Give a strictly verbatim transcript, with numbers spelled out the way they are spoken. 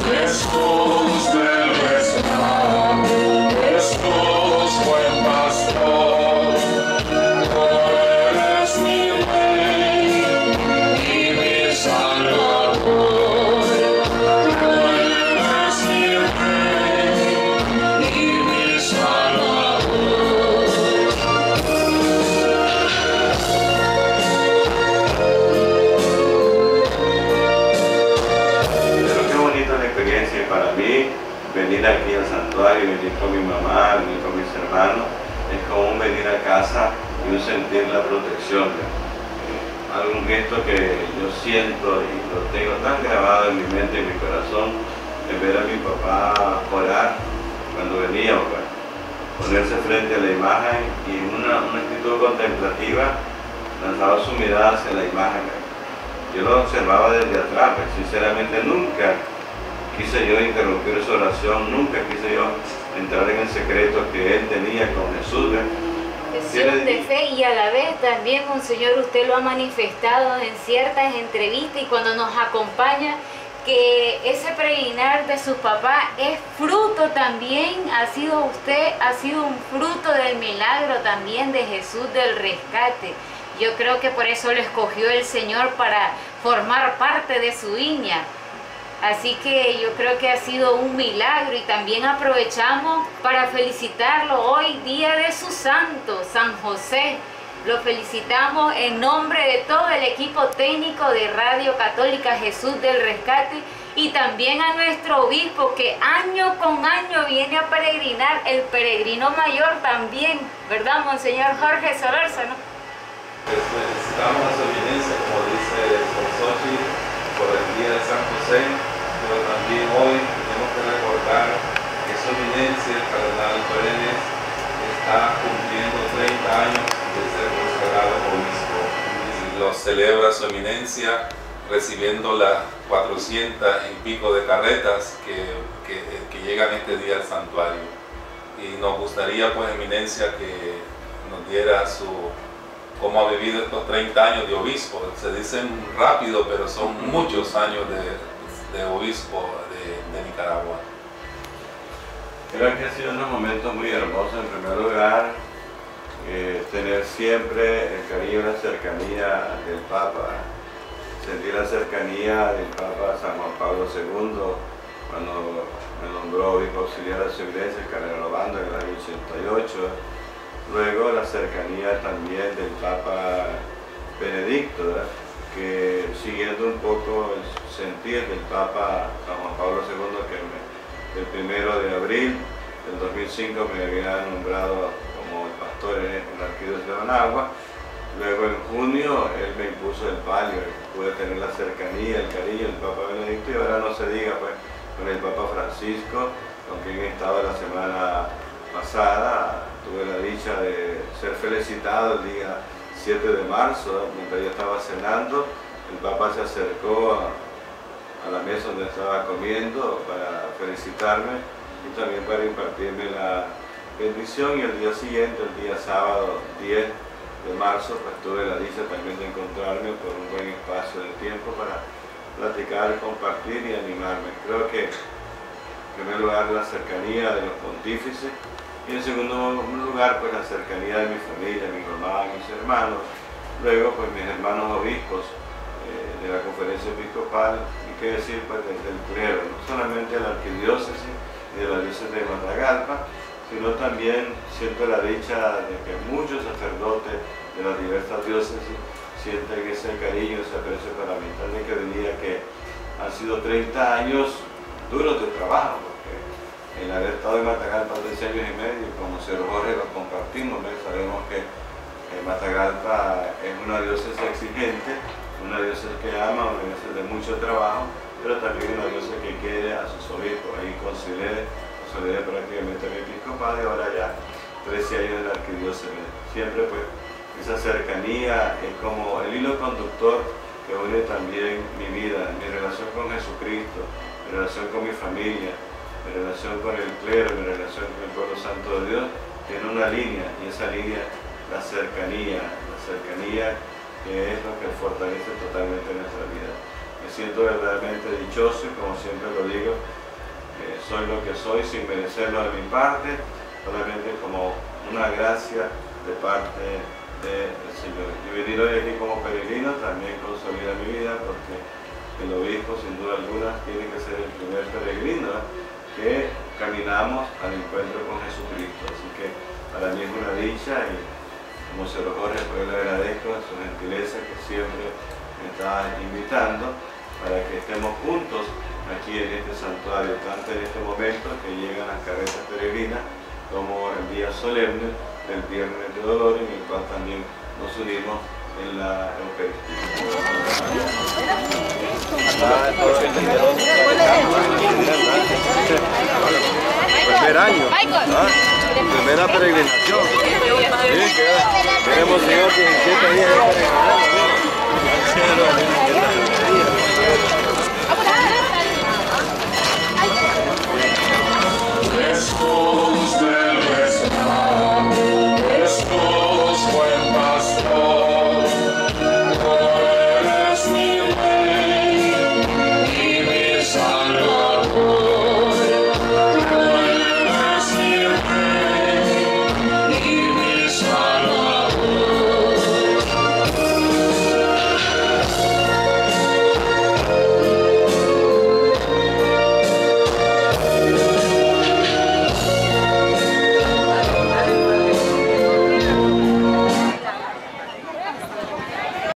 Jesús del rescate, Jesús buen pastor, tú eres mi rey y mi salvador, tú eres mi rey y mi salvador. Pero qué bonita la experiencia para mí, venir aquí al santuario, venir con mi mamá, venir con mis hermanos, es como un venir a casa y un sentir la protección. Eh, algún gesto que yo siento y lo tengo tan grabado en mi mente y en mi corazón, es ver a mi papá orar cuando veníamos, pues, ponerse frente a la imagen y en una, una actitud contemplativa lanzaba su mirada hacia la imagen. Yo lo observaba desde atrás, pues, sinceramente nunca quise yo interrumpir su oración, nunca quise yo entrar en el secreto que él tenía con Jesús. Expresión de fe, y a la vez también, Monseñor, usted lo ha manifestado en ciertas entrevistas y cuando nos acompaña, que ese peregrinar de su papá es fruto también, ha sido usted, ha sido un fruto del milagro también de Jesús del rescate. Yo creo que por eso lo escogió el Señor para formar parte de su viña. Así que yo creo que ha sido un milagro y también aprovechamos para felicitarlo hoy, día de su santo, San José. Lo felicitamos en nombre de todo el equipo técnico de Radio Católica Jesús del Rescate y también a nuestro obispo que año con año viene a peregrinar, el peregrino mayor también, ¿verdad, Monseñor Jorge Solórzano? Pues felicitamos a su eminencia, como dice Sonsochi, por el día de San José, pero también hoy tenemos que recordar que su eminencia, el cardenal Brenes, está cumpliendo treinta años de ser consagrado obispo. Y lo celebra su eminencia recibiendo las cuatrocientas y pico de carretas que, que, que llegan este día al santuario. Y nos gustaría, pues, eminencia, que nos diera su cómo ha vivido estos treinta años de obispo. Se dicen rápido, pero son muchos años de, de obispo de, de Nicaragua. Creo que han sido unos momentos muy hermosos. En primer lugar, eh, tener siempre el cariño y la cercanía del Papa, sentir la cercanía del Papa San Juan Pablo segundo, cuando me nombró obispo auxiliar de su iglesia, el cardenal Obando, en el año ochenta y ocho. Luego la cercanía también del Papa Benedicto, ¿verdad? Que siguiendo un poco el sentir del Papa San Juan Pablo segundo, que me, el primero de abril del dos mil cinco me había nombrado como el pastor en la arquidiócesis de Managua. Luego en junio él me impuso el palio, pude tener la cercanía, el cariño del Papa Benedicto, y ahora no se diga, pues, con el Papa Francisco, con quien he estado la semana pasada. Tuve la dicha de ser felicitado el día siete de marzo, mientras yo estaba cenando, el Papa se acercó a, a la mesa donde estaba comiendo para felicitarme y también para impartirme la bendición, y el día siguiente, el día sábado diez de marzo, pues tuve la dicha también de encontrarme por un buen espacio de tiempo para platicar, compartir y animarme. Creo que en primer lugar la cercanía de los pontífices, y en segundo lugar, pues, la cercanía de mi familia, mi mamá, mis hermanos, luego, pues, mis hermanos obispos eh, de la conferencia episcopal, y qué decir, pues, del clero, no solamente de la arquidiócesis y de la diócesis de Matagalpa, sino también siento la dicha de que muchos sacerdotes de las diversas diócesis sienten ese cariño, ese aprecio para mí. También que diría que han sido treinta años duros de trabajo, el haber estado en Matagalpa trece años y medio, como Sir Jorge lo compartimos, ¿ves? Sabemos que eh, Matagalpa es una diócesis exigente, una diócesis que ama, una diócesis de mucho trabajo, pero también una diócesis que quiere a sus obispos. Ahí consideré, consideré prácticamente mi episcopado y ahora ya trece años de la arquidiócesis. Siempre, pues, esa cercanía es como el hilo conductor que une también mi vida, mi relación con Jesucristo, mi relación con mi familia, mi relación con el clero, mi relación con el pueblo santo de Dios, tiene una línea, y esa línea, la cercanía, la cercanía que es lo que fortalece totalmente nuestra vida. Me siento verdaderamente dichoso y como siempre lo digo, eh, soy lo que soy sin merecerlo de mi parte, solamente como una gracia de parte del Señor. Y venir hoy aquí como peregrino también consolida mi vida, porque el obispo sin duda alguna tiene que ser el primer peregrino, ¿eh? que caminamos al encuentro con Jesucristo. Así que para mí es una dicha y como se lo Jorge, pues le agradezco a su gentileza que siempre me está invitando para que estemos juntos aquí en este santuario, tanto en este momento que llegan las carretas peregrinas como el día solemne del Viernes de Dolores, en el cual también nos unimos en la Eucaristía. Primer año, ¿ah? Primera peregrinación. Sí, queremos, Señor, diecisiete días de peregrinación.